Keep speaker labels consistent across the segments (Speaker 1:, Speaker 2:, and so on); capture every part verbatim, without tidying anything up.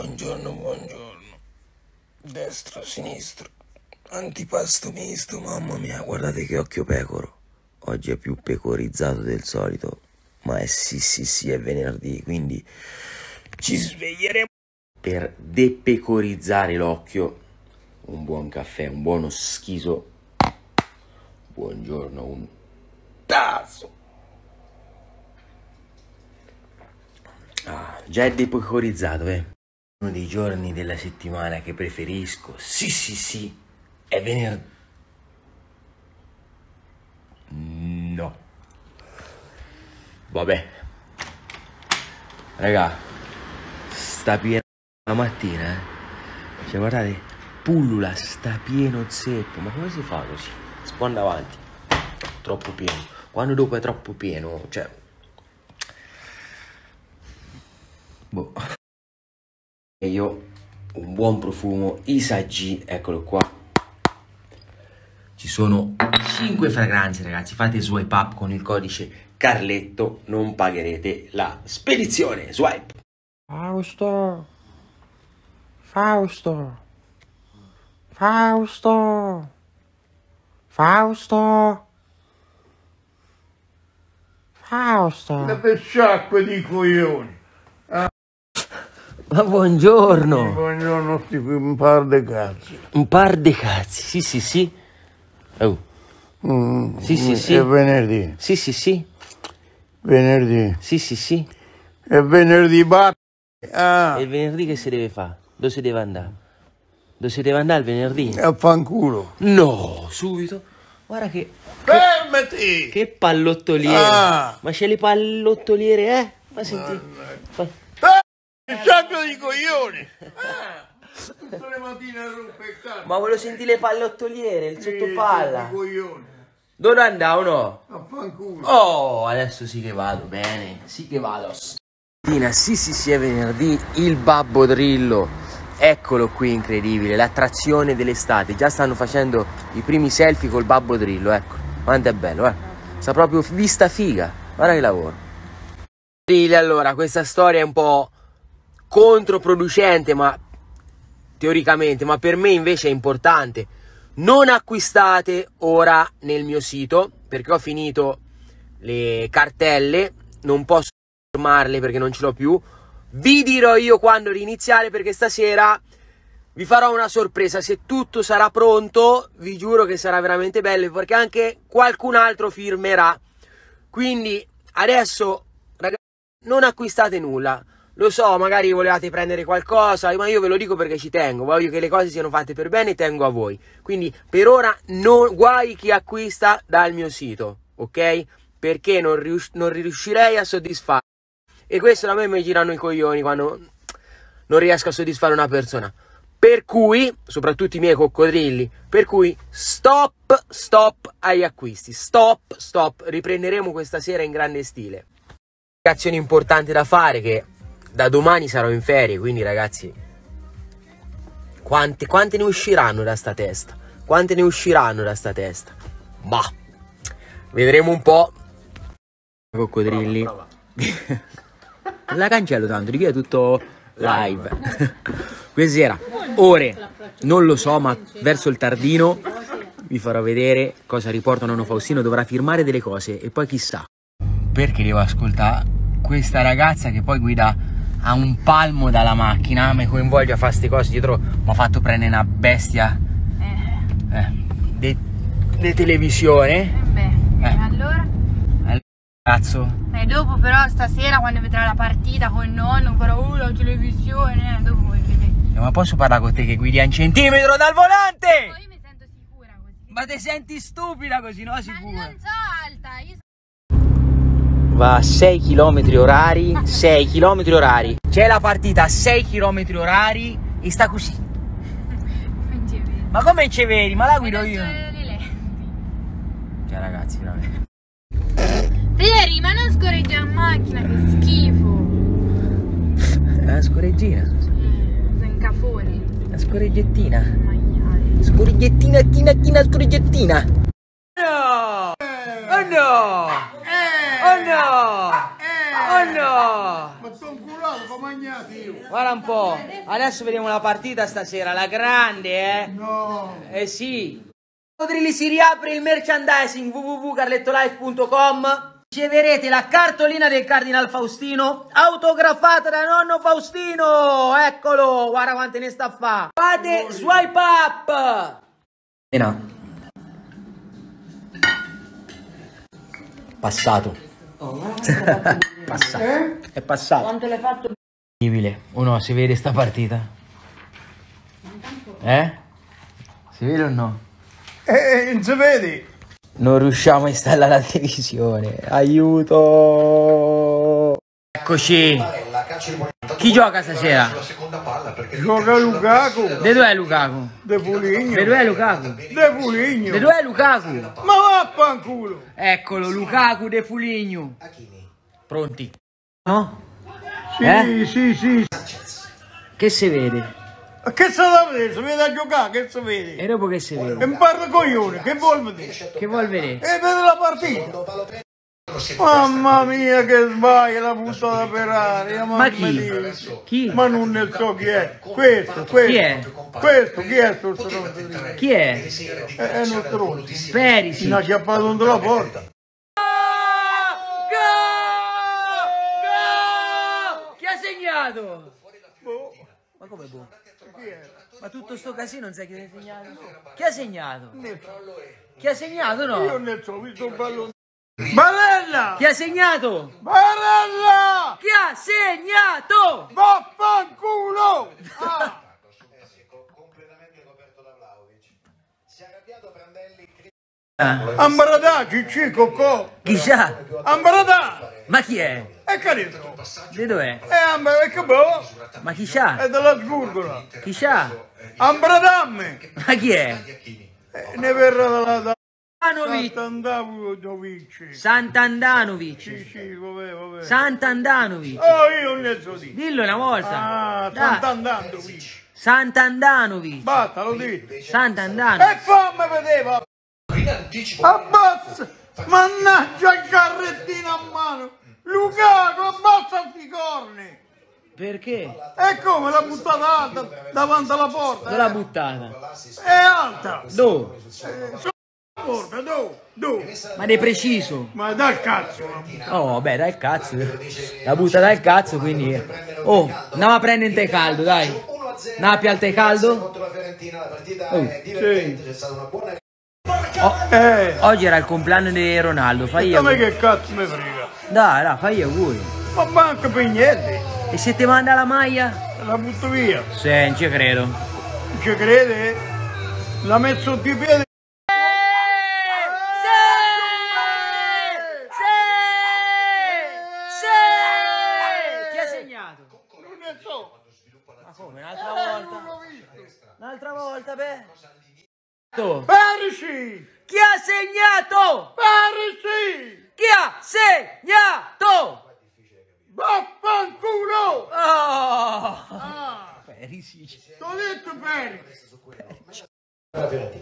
Speaker 1: Buongiorno, buongiorno. Destro, sinistro. Antipasto misto, mamma mia, guardate che occhio pecoro. Oggi è più pecorizzato del solito, ma è sì sì sì, è venerdì, quindi ci sveglieremo per depecorizzare l'occhio. Un buon caffè, un buono schiso. Buongiorno, un tasso. Ah, già è depecorizzato, eh. Uno dei giorni della settimana che preferisco, sì sì sì, è venerdì. No. Vabbè. Raga, sta pieno la mattina, eh. Cioè, guardate, pullula, sta pieno zeppo. Ma come si fa così? Sponda avanti. Troppo pieno. Quando dopo è troppo pieno, cioè... Boh. E io un buon profumo Isaggi, eccolo qua. Ci sono cinque fragranze, ragazzi. Fate swipe up con il codice Carletto, non pagherete la spedizione. Swipe.
Speaker 2: Fausto. Fausto. Fausto. Fausto. Fausto.
Speaker 3: Le sciacque di coglioni.
Speaker 1: Ma buongiorno.
Speaker 3: Buongiorno, sti un par di cazzi.
Speaker 1: Un par di cazzi, sì sì sì. Oh.
Speaker 3: Mm,
Speaker 1: Sì sì sì.
Speaker 3: È venerdì.
Speaker 1: Sì sì sì.
Speaker 3: Venerdì.
Speaker 1: Sì sì sì.
Speaker 3: È venerdì bat. Ah.
Speaker 1: E il venerdì che si deve fare? Dove si deve andare? Dove si deve andare il venerdì?
Speaker 3: A fanculo.
Speaker 1: No, subito. Guarda che...
Speaker 3: Fermati!
Speaker 1: Che pallottoliere.
Speaker 3: Ah.
Speaker 1: Ma c'è le pallottoliere, eh? Ma senti... Ma...
Speaker 3: Il sacco di coglioni! Ah. Tutte le mattine rompe il cazzo.
Speaker 1: Ma volevo sentire le pallottoliere, il
Speaker 3: Sì,
Speaker 1: sottopalla.
Speaker 3: di coglioni.
Speaker 1: Dove andavo, no?
Speaker 3: A fanculo.
Speaker 1: Oh, adesso sì che vado, bene. Sì che vado. Sì, sì, sì, è venerdì. Il Babbo Drillo. Eccolo qui, incredibile. L'attrazione dell'estate. Già stanno facendo i primi selfie col Babbo Drillo, ecco. Quanto è bello, eh. Sta proprio vista figa. Guarda che lavoro. Allora, questa storia è un po' controproducente, ma teoricamente, ma per me invece è importante. Non acquistate ora nel mio sito, perché ho finito le cartelle, non posso fermarle perché non ce l'ho più. Vi dirò io quando riniziare, perché stasera vi farò una sorpresa. Se tutto sarà pronto, vi giuro che sarà veramente bello, perché anche qualcun altro firmerà. Quindi adesso, ragazzi, non acquistate nulla. Lo so, magari volevate prendere qualcosa, ma io ve lo dico perché ci tengo. Voglio che le cose siano fatte per bene e tengo a voi. Quindi per ora non, guai chi acquista dal mio sito, ok? Perché non, rius- non riuscirei a soddisfare. E questo da me mi girano i coglioni quando non riesco a soddisfare una persona. Per cui, soprattutto i miei coccodrilli, per cui stop, stop agli acquisti. Stop, stop. Riprenderemo questa sera in grande stile. Azione importante da fare, che da domani sarò in ferie, quindi ragazzi, quante, quante ne usciranno da sta testa? Quante ne usciranno da sta testa? Ma vedremo un po'. Coccodrilli.
Speaker 2: Prova, prova. La cancello tanto, di qui è tutto live. Questa sera, ore, non lo so, ma verso il tardino vi farò vedere cosa riporta nonno Faustino. Dovrà firmare delle cose e poi chissà. Perché devo ascoltare questa ragazza che poi guida a un palmo dalla macchina, mi coinvolge a fare queste cose dietro, mi ha fatto prendere una bestia eh. Eh, de, de televisione.
Speaker 4: Eh beh, eh. allora?
Speaker 2: Allora, cazzo.
Speaker 4: E dopo però stasera quando vedrà la partita con il nonno, farò uh, la televisione, eh, dopo voi vedete.
Speaker 2: Eh, ma posso parlare con te che guidi a un centimetro dal volante?
Speaker 4: No, io mi sento sicura così.
Speaker 2: Ma ti senti stupida così, no? Sicura?
Speaker 4: Ma non so alta, io
Speaker 2: Va a sei chilometri orari, sei chilometri orari. C'è la partita a sei chilometri orari e sta così.
Speaker 4: non ci vedo.
Speaker 2: Ma come ci vedi? Ma la guido io.
Speaker 4: Le lenti.
Speaker 2: Cioè ragazzi, veramente.
Speaker 4: Peri, ma non scorreggi a macchina, che schifo.
Speaker 2: È una scorreggina.
Speaker 4: Mm, sei un cafone.
Speaker 2: Una scorreggettina.
Speaker 4: Maiale.
Speaker 2: Scorreggettina, china, china, scorreggettina. No! Oh no! Oh no! Oh no!
Speaker 3: Ma sono curato,
Speaker 2: Guarda un po'. Adesso vediamo la partita stasera, la grande, eh?
Speaker 3: No.
Speaker 2: Eh sì. Drilli si riapre il merchandising w w w punto carlettolife punto com. Riceverete la cartolina del Cardinal Faustino autografata da nonno Faustino. Eccolo, guarda quante ne sta a fa. Fate swipe up. Passato. Passato. È passato.
Speaker 4: Quanto l'hai fatto?
Speaker 2: Incredibile. O no, si vede sta partita? Eh? Si vede o no?
Speaker 3: Eh, non si vede.
Speaker 2: Non riusciamo a installare la televisione. Aiuto! Eccoci. Chi gioca stasera?
Speaker 3: Gioca Lukaku.
Speaker 2: De dov'è Lukaku?
Speaker 3: De Puligno.
Speaker 2: De dov'è Lukaku?
Speaker 3: De Puligno.
Speaker 2: De dov'è Lukaku?
Speaker 3: Ma vaffanculo.
Speaker 2: Eccolo, Lukaku de Fuligno. Pronti? No?
Speaker 3: Sì,
Speaker 2: Eh?
Speaker 3: sì, sì.
Speaker 2: Che si vede?
Speaker 3: Che sta da vedere? Si vede a giocare, che si vede?
Speaker 2: E dopo che si vede?
Speaker 3: E un par di coglioni, che vuol vedere?
Speaker 2: Che vuol vedere?
Speaker 3: E vede la partita. Mamma mia che sbaglia la buttata per aria.
Speaker 2: Ma
Speaker 3: mamma
Speaker 2: chi?
Speaker 3: mia.
Speaker 2: Chi?
Speaker 3: Ma non ne so chi è. Questo, questo.
Speaker 2: Chi è?
Speaker 3: Questo, chi è sto stronzo lì?
Speaker 2: Chi è?
Speaker 3: È, è uno stronzo.
Speaker 2: Perisic.
Speaker 3: Mi ha chiappato contro la porta.
Speaker 2: Chi ha segnato?
Speaker 3: Boh.
Speaker 2: Ma come boh?
Speaker 3: Chi è?
Speaker 2: Ma tutto sto casino non sai chi ha segnato? Chi ha segnato?
Speaker 3: Ne so.
Speaker 2: Chi ha segnato
Speaker 3: Io
Speaker 2: no?
Speaker 3: ne so, ho visto un pallone. Barella!
Speaker 2: Chi ha segnato?
Speaker 3: Barella!
Speaker 2: Chi ha segnato?
Speaker 3: Vaffanculo! Ah.
Speaker 5: completamente coperto da Vlahovic. Si è arrabbiato Prandelli.
Speaker 3: Ambaradà, Cicci, Coccò.
Speaker 2: Chi c'ha?
Speaker 3: Ambaradà!
Speaker 2: Ma chi è?
Speaker 3: E che dentro?
Speaker 2: Di dov'è?
Speaker 3: E Ambra, e che boh?
Speaker 2: Ma chi c'ha?
Speaker 3: È della Sgurgola.
Speaker 2: Chi c'ha?
Speaker 3: Ambradamme!
Speaker 2: Ma chi è?
Speaker 3: E ne verrà dalla da...
Speaker 2: Andanovic.
Speaker 3: Sant'Andanovic.
Speaker 2: Sant'Andanovic.
Speaker 3: Sì, sì, vabbè, vabbè.
Speaker 2: Sant'Andanovic.
Speaker 3: Oh, io non ne so di.
Speaker 2: Dillo una volta.
Speaker 3: Ah,
Speaker 2: Dai.
Speaker 3: Sant'Andanovic.
Speaker 2: Sant'Andanovic.
Speaker 3: Batta, lo dico.
Speaker 2: Sant'Andanovic.
Speaker 3: E fammi vedeva. Abbassa! Mannaggia il carrettino a mano! Lukaku, abbassa sti corni!
Speaker 2: Perché?
Speaker 3: E come l'ha buttata alta davanti alla porta?
Speaker 2: Dove l'ha buttata?
Speaker 3: È alta!
Speaker 2: Dove?
Speaker 3: Eh, sotto la porta, dove? Dove?
Speaker 2: Ma di preciso.
Speaker 3: Ma dal cazzo la buttata!
Speaker 2: Oh, vabbè, dai c'cazzo. La butta dal cazzo, quindi. Oh, andiamo a prendere un tè caldo, dai. Napi al tè caldo.
Speaker 5: Contro la Fiorentina la partita
Speaker 2: Oh.
Speaker 5: è divertente, c'è stata una buona.
Speaker 2: Oh,
Speaker 3: Eh!
Speaker 2: oggi era il compleanno di Ronaldo, fai
Speaker 3: A me
Speaker 2: auguri.
Speaker 3: che cazzo mi frega!
Speaker 2: Dai, dai, fai auguri.
Speaker 3: Ma manca per niente!
Speaker 2: E se ti manda la maglia?
Speaker 3: La butto via!
Speaker 2: Sì, non ci credo.
Speaker 3: Non ci crede? La metto sotto i piedi!
Speaker 2: Chi ha segnato?
Speaker 3: Non ne so!
Speaker 2: Ma come, un'altra volta? Un'altra volta, beh. Tu.
Speaker 3: Perisi!
Speaker 2: Chi ha segnato?
Speaker 3: Perisi!
Speaker 2: Chi ha segnato?
Speaker 3: Vaffanculo!
Speaker 2: Oh!
Speaker 3: Ah!
Speaker 2: Perisic.
Speaker 3: T'ho detto Perisi!
Speaker 5: La Fiorentina.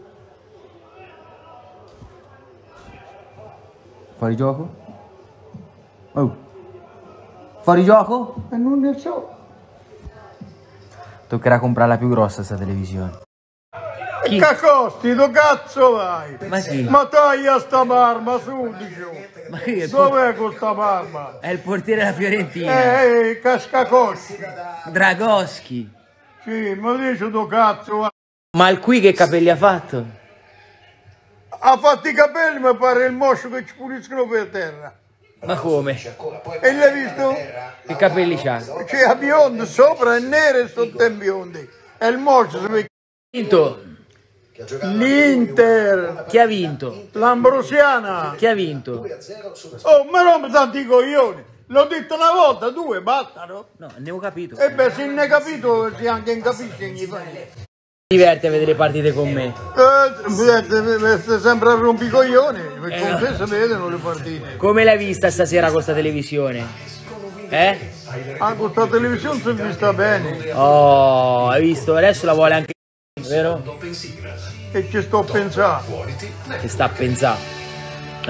Speaker 2: Fuori gioco? Oh. Fuori gioco?
Speaker 3: E non ne so!
Speaker 2: Toccherà comprare la più grossa sta televisione.
Speaker 3: E
Speaker 2: Chi?
Speaker 3: che costi? Do cazzo vai?
Speaker 2: Ma chi?
Speaker 3: Ma taglia sta barba su, dicevo!
Speaker 2: Ma che è il, por-
Speaker 3: Dov'è questa barba?
Speaker 2: è il portiere della Fiorentina.
Speaker 3: Eh, eh, cascacosti!
Speaker 2: Dragoschi.
Speaker 3: Sì, ma dice do cazzo vai?
Speaker 2: Ma il qui che capelli ha fatto?
Speaker 3: Ha fatto i capelli, mi pare il moscio che ci puliscono per terra.
Speaker 2: Ma come?
Speaker 3: E l'hai visto?
Speaker 2: Che capelli c'ha?
Speaker 3: C'è a biondo, sopra è nero e sotto è biondo. E il moscio si vede.
Speaker 2: Vinto.
Speaker 3: L'Inter,
Speaker 2: Chi ha vinto?
Speaker 3: l'Ambrosiana.
Speaker 2: Chi ha vinto?
Speaker 3: Oh, ma rompe tanti coglioni. L'ho detto una volta, due, bastano.
Speaker 2: No, ne ho capito.
Speaker 3: E beh, se ne è capito, si anche in capisce gli fai.
Speaker 2: Diverte a vedere le partite con me.
Speaker 3: Eh, stai sempre a rompi i coglioni, perché
Speaker 2: Eh,
Speaker 3: con
Speaker 2: no.
Speaker 3: te si vedono le partite.
Speaker 2: Come l'hai vista stasera con sta televisione? Eh?
Speaker 3: Ah, con questa televisione si è vista bene.
Speaker 2: Oh, hai visto? Adesso la vuole anche, vero?
Speaker 3: E ci sto a pensare.
Speaker 2: Che sta a pensare. Eh?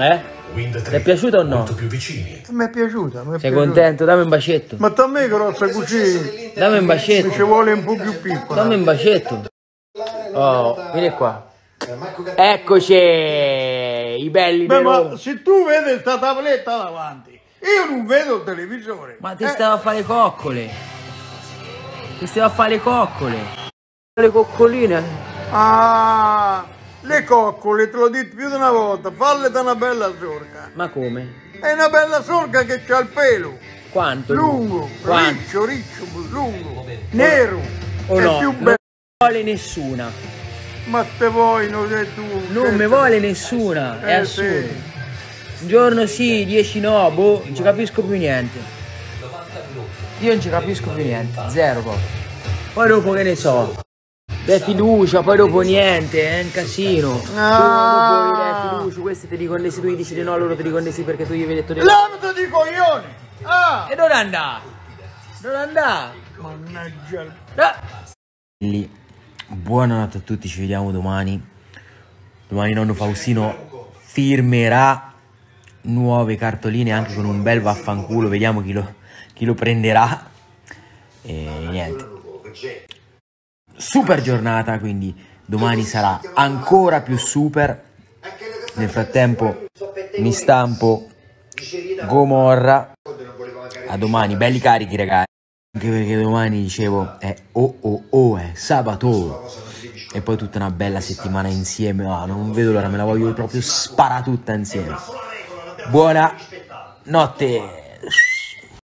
Speaker 3: Wind
Speaker 2: Ti è piaciuta o no?
Speaker 3: molto più vicini.
Speaker 6: Mi è piaciuta, mi è
Speaker 2: Sei
Speaker 6: piaciuta.
Speaker 2: contento? Dammi un bacetto.
Speaker 6: Ma da me grossa così,
Speaker 2: Dammi un
Speaker 6: mi
Speaker 2: bacetto.
Speaker 6: ci vuole un po' più piccola.
Speaker 2: Dammi un bacetto. Oh, vieni qua. Eccoci, i belli
Speaker 6: Beh,
Speaker 2: di
Speaker 6: ma
Speaker 2: Roma.
Speaker 6: se tu vedi sta tavoletta davanti, io non vedo il televisore.
Speaker 2: Ma ti
Speaker 6: Eh,
Speaker 2: stavo a fare le coccole. Ti stavo a fare le coccole. Le coccoline.
Speaker 6: Ah, le coccole, te l'ho detto più di una volta, falle da una bella sorca.
Speaker 2: Ma come?
Speaker 6: È una bella sorca che c'ha il pelo,
Speaker 2: Quanto?
Speaker 6: lungo,
Speaker 2: Quanto?
Speaker 6: riccio, riccio, lungo, nero,
Speaker 2: O
Speaker 6: è
Speaker 2: no?
Speaker 6: più
Speaker 2: Non
Speaker 6: bello.
Speaker 2: vuole nessuna.
Speaker 6: Ma te vuoi, non sei tu.
Speaker 2: Non me vuole nessuna. È
Speaker 6: Eh,
Speaker 2: assurdo.
Speaker 6: sì.
Speaker 2: Un giorno sì, dieci no, boh, non ci capisco più niente. Io non ci capisco più niente, zero proprio. Poi dopo che ne so, dai fiducia, poi dopo niente, è un casino.
Speaker 6: Ah.
Speaker 2: Dopo dai fiducia, questi ti dicono di sì, tu gli dici di no, loro ti dicono di sì perché tu gli avevi detto di no.
Speaker 6: L'abito di coglioni! Ah!
Speaker 2: E dove andà? Dove andà?
Speaker 6: Mannaggia il...
Speaker 2: Lì. Buonanotte a tutti, ci vediamo domani. Domani nonno Faustino firmerà nuove cartoline anche con un bel vaffanculo, vediamo chi lo, chi lo prenderà. E niente. Super giornata, quindi domani sarà ancora più super. Nel frattempo mi stampo Gomorra. A domani, belli carichi ragazzi. Anche perché domani dicevo è oh oh oh, è sabato. E poi tutta una bella settimana insieme. Oh, non vedo l'ora, me la voglio proprio spara tutta insieme. Buona notte.